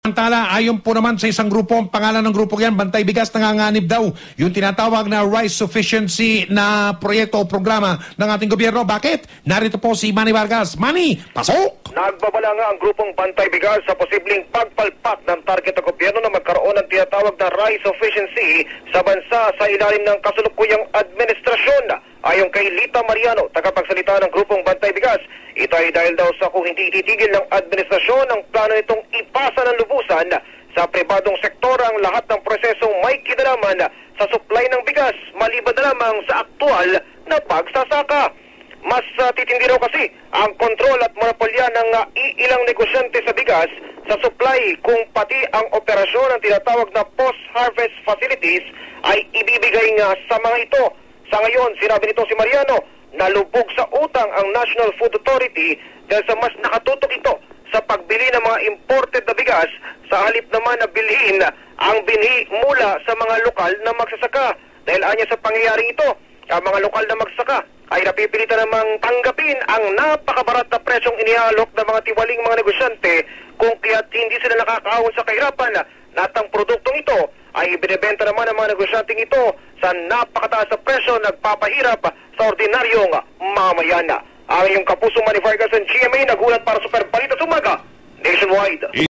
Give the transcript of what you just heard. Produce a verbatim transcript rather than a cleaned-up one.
Samantala, ayon po naman sa isang grupo, ang pangalan ng grupo yan, Bantay Bigas, nanganganib daw yung tinatawag na rice sufficiency na proyekto o programa ng ating gobyerno. Bakit? Narito po si Manny Vargas. Manny, pasok! Nagbabala nga ang grupong Bantay Bigas sa posibleng pagpalpak ng target ng gobyerno na magkaroon ng tinatawag na rice sufficiency sa bansa sa ilalim ng kasalukuyang administrasyon. Ayon kay Lita Mariano, tagapagsalita ng grupong Bantay Bigas, ito ay dahil daw sa kung hindi ititigil ng administrasyon ang plano nitong ipasa ng lubusan sa pribadong sektor ang lahat ng prosesong may kinalaman sa supply ng bigas, maliban na lamang sa aktual na pagsasaka. Mas uh, titindi raw kasi ang kontrol at monopolya ng uh, iilang negosyante sa bigas sa supply kung pati ang operasyon ng tinatawag na post-harvest facilities ay ibibigay nga sa mga ito. Sa ngayon, sinabi nito si Mariano, nalubog sa utang ang National Food Authority dahil sa mas nakatutok ito sa pagbili ng mga imported na bigas sa halip naman na bilhin ang binhi mula sa mga lokal na magsasaka. Dahil anya sa pangyayaring ito, ang mga lokal na magsasaka ay napipilitan namang tanggapin ang napakabarat na presyong inialok ng mga tiwaling mga negosyante kung kaya't hindi sila nakakaahon sa kahirapan na at ang produktong ito ay ibinebenta naman ng mga negosyanteng ito sa napakataas na presyo nagpapahirap sa ordinaryong mamayan. Ang iyong kapuso Manny Vargas ng G M A nagulat para Super Balita sa Umaga Nationwide.